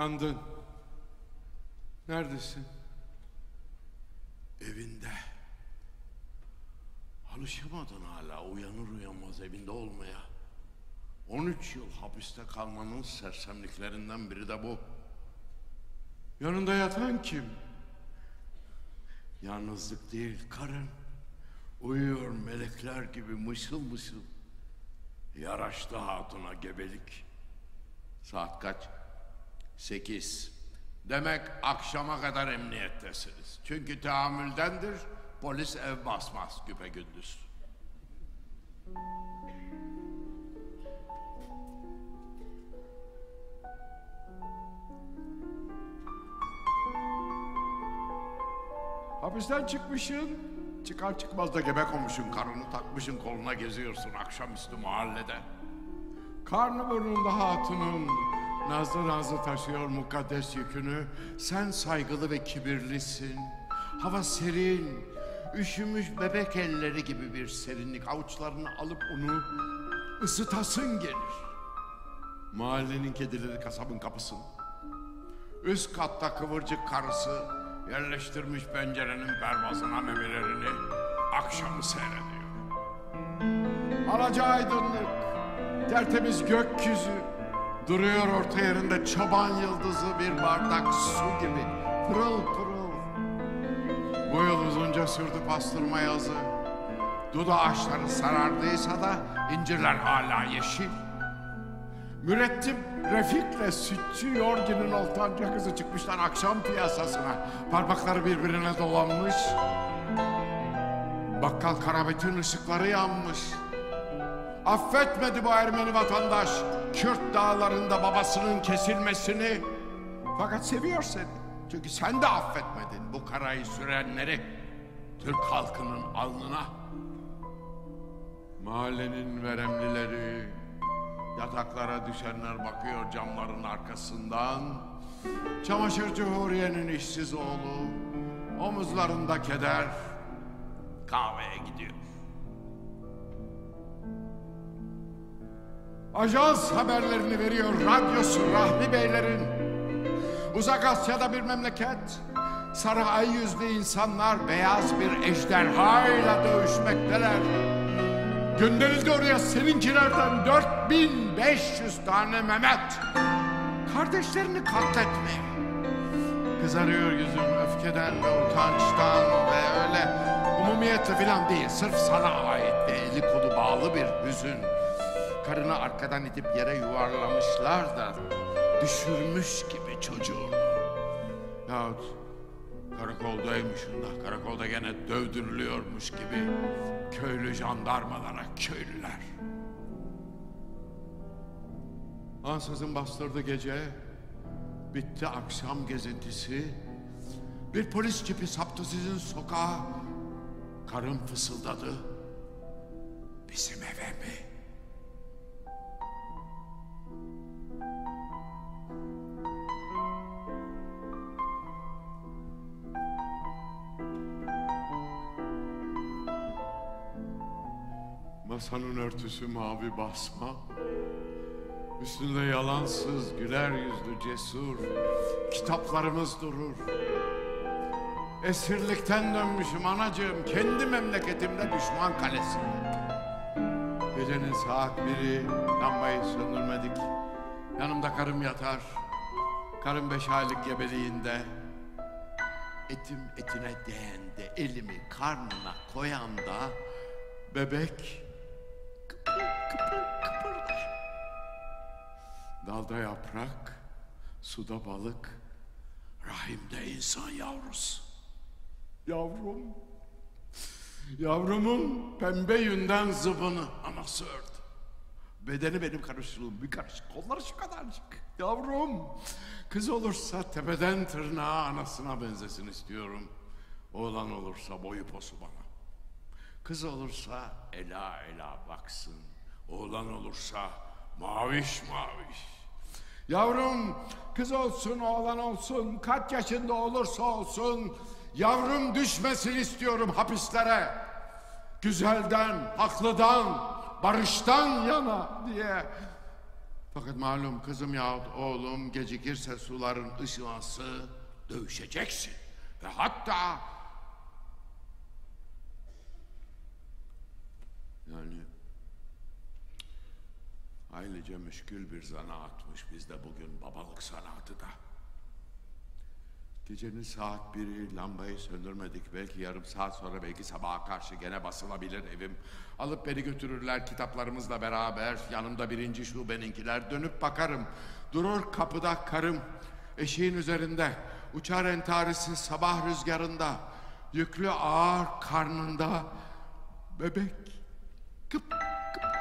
Uyandın. Neredesin? Evinde. Alışamadın hala uyanır uyanmaz evinde olmaya. 13 yıl hapiste kalmanın sersemliklerinden biri de bu. Yanında yatan kim? Yalnızlık değil, karın. Uyuyor melekler gibi mışıl mışıl. Yaraştı hatuna gebelik. Saat kaç? 8. Demek akşama kadar emniyettesiniz. Çünkü tahammüldendir, polis ev basmaz güpegündüz. Hapisten çıkmışsın. Çıkar çıkmaz da gebe konmuşsun, karını takmışsın koluna geziyorsun akşamüstü mahallede. Karnı burnunda hatunun nazlı nazlı taşıyor mukaddes yükünü. Sen saygılı ve kibirlisin. Hava serin, üşümüş bebek elleri gibi bir serinlik. Avuçlarını alıp onu ısıtasın gelir. Mahallenin kedileri kasabın kapısın. Üst katta kıvırcık karısı yerleştirmiş pencerenin pervazına memelerini, akşamı seyrediyor. Alaca aydınlık, tertemiz gökyüzü, duruyor orta yerinde çoban yıldızı bir bardak su gibi pırıl pırıl. Bu yıl uzunca sürdü pastırma yazı. Duda ağaçları sarardıysa da incirler hala yeşil. Mürettip Refik'le sütçü Yorgi'nin oltanca kızı çıkmışlar akşam piyasasına. Parmakları birbirine dolanmış. Bakkal Karabet'in ışıkları yanmış. Affetmedi bu Ermeni vatandaş Kürt dağlarında babasının kesilmesini. Fakat seviyor seni. Çünkü sen de affetmedin bu karayı sürenleri Türk halkının alnına. Mahallenin veremlileri, yataklara düşenler bakıyor camların arkasından. Çamaşırcı Huriye'nin işsiz oğlu, omuzlarında keder, kahveye gidiyor. Ajans haberlerini veriyor radyosu Rahmi Beylerin. Uzak Asya'da bir memleket, sarı ay yüzlü insanlar beyaz bir ejderhayla dövüşmekteler. Gönderildi oraya seninkilerden 4500 tane Mehmet. Kardeşlerini katletmeye. Kızarıyor yüzün öfkeden ve utançtan ve öyle umumiyetle filan değil. Sırf sana ait ve eli kolu bağlı bir hüzün. Karını arkadan itip yere yuvarlamışlar da düşürmüş gibi çocuğunu. Yahut karakoldaymışsın da karakolda gene dövdürülüyormuş gibi köylü jandarmalara köylüler. Ansızın bastırdı gece, bitti akşam gezintisi. Bir polis cipi saptı sizin sokağa. Karın fısıldadı. Bizim eve mi? Masanın örtüsü mavi basma. Üstünde yalansız, güler yüzlü, cesur kitaplarımız durur. Esirlikten dönmüşüm anacığım, kendi memleketimde düşman kalesinde. Gecenin saat 1'i, lambayı söndürmedik. Yanımda karım yatar. Karım 5 aylık gebeliğinde. Etim etine değende, elimi karnına koyanda bebek kıpır kıpır kıpırlar. Dalda yaprak, suda balık, rahimde insan yavrusu. Yavrum, yavrumun pembe yünden zıbını anası ördü. Bedeni benim karışlığım, bir karışık, kolları şu kadarcık. Yavrum, kız olursa tepeden tırnağa anasına benzesin istiyorum. Oğlan olursa boyu posu bana. Kız olursa ela ela baksın. Oğlan olursa maviş maviş. Yavrum kız olsun oğlan olsun kaç yaşında olursa olsun yavrum düşmesin istiyorum hapislere. Güzelden, haklıdan, barıştan yana diye Fakat malum kızım yahut oğlum gecikirse suların ışıması dövüşeceksin. Ve hatta yani ailece müşkül bir zanaatmış bizde bugün babalık sanatı da. Gecenin saat 1'i lambayı söndürmedik. Belki yarım saat sonra, belki sabaha karşı gene basılabilir evim. Alıp beni götürürler kitaplarımızla beraber. Yanımda 1. şubeninkiler. Dönüp bakarım. Durur kapıda karım. Eşiğin üzerinde. Uçar entarisi sabah rüzgarında. Yüklü ağır karnında. Bebek kıp kıpırdar.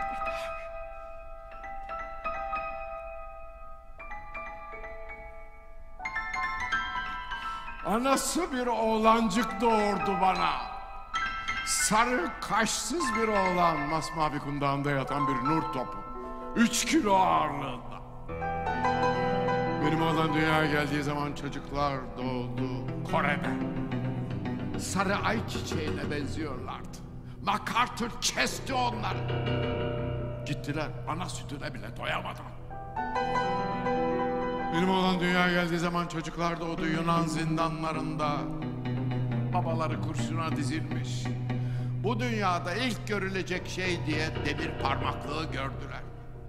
Anası bir oğlancık doğurdu bana. Sarı kaşsız bir oğlan, masmavi kundağında yatan bir nur topu. 3 kilo ağırlığında. Benim oğlan dünyaya geldiği zaman çocuklar doğdu Kore'de. Sarı ayçiçeğine benziyorlardı. MacArthur kesti onları. Gittiler ana sütüne bile doyamadan. Benim oğlan dünyaya geldiği zaman çocuklar doğdu Yunan zindanlarında. Babaları kurşuna dizilmiş. Bu dünyada ilk görülecek şey diye demir parmaklığı gördüler.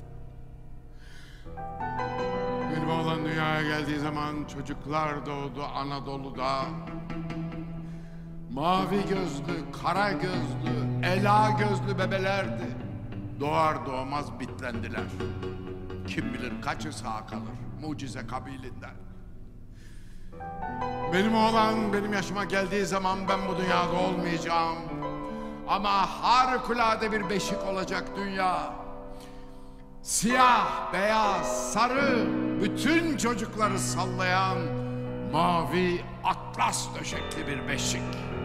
Benim oğlan dünyaya geldiği zaman çocuklar doğdu Anadolu'da. Mavi gözlü, kara gözlü, ela gözlü bebelerdi. Doğar doğmaz bitlendiler. Kim bilir kaçı sağ kalır mucize kabilinden. Benim oğlan benim yaşıma geldiği zaman ben bu dünyada olmayacağım. Ama harikulade bir beşik olacak dünya. Siyah, beyaz, sarı, bütün çocukları sallayan mavi atlas döşekli bir beşik.